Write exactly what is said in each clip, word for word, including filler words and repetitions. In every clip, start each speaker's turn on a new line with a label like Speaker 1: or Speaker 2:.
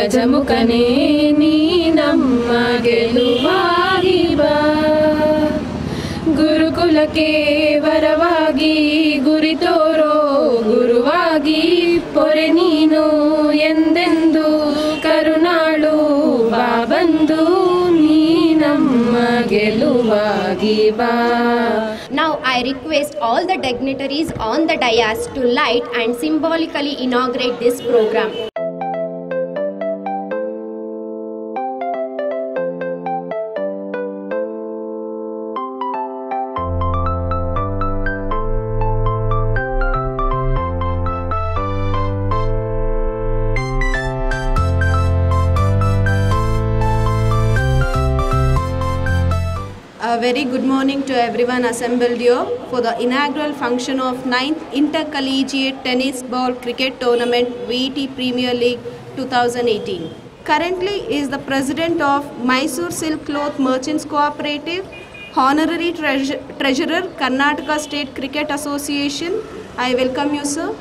Speaker 1: ಗಜಮುಖನೇ ನೀ ನಮ್ಮ ಗೆಲುವಾಗಿ ಬಾ ಗುರುಕುಲಕ್ಕೆ ವರವಾಗಿ ಗುರಿ ತೋರೋ ಗುರುವಾಗಿ ಪೊರೆ ನೀನು ಎಂದೆಂದು ಕರುಣಾಳು ಬಾ ಬಂದು ನೀ ನಮ್ಮ ಗೆಲುವಾಗಿ ಬಾ.
Speaker 2: Now I request all the dignitaries on the dais to light and symbolically inaugurate this program.
Speaker 3: A very good morning to everyone assembled here for the inaugural function of ninth Intercollegiate Tennis Ball Cricket Tournament V E T Premier League twenty eighteen. Currently is the President of Mysore Silk Cloth Merchants Cooperative, Honorary Treasure Treasurer Karnataka State Cricket Association. I welcome you, sir.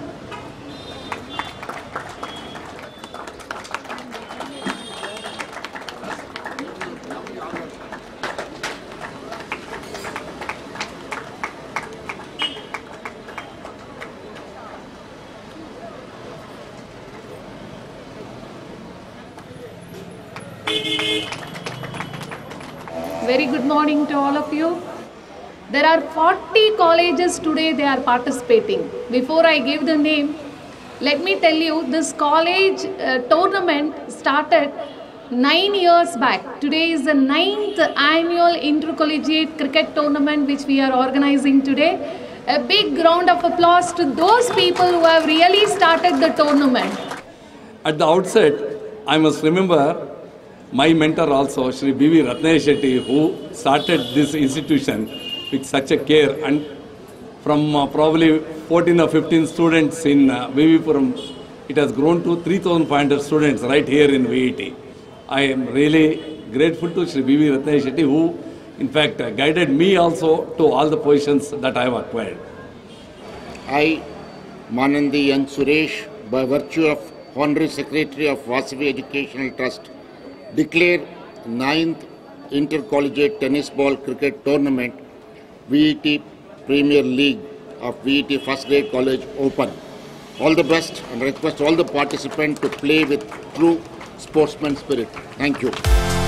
Speaker 4: Very good morning to all of you. There are forty colleges today they are participating. Before I give the name, let me tell you this college uh, tournament started nine years back. Today is the ninth annual intercollegiate cricket tournament which we are organizing today. A big round of applause to those people who have really started the tournament.
Speaker 5: At the outset, I must remember my mentor also, Shri V E T, who started this institution with such a care, and from uh, probably fourteen or fifteen students in uh, V V Puram, it has grown to three thousand five hundred students right here in V E T. I am really grateful to Shri V E who in fact uh, guided me also to all the positions that I have acquired.
Speaker 6: I, Manandi and Suresh, by virtue of Honorary Secretary of Vasavi Educational Trust, declare ninth Intercollegiate Tennis Ball Cricket Tournament V E T Premier League of V E T First Grade College open. All the best, and request all the participants to play with true sportsman spirit. Thank you.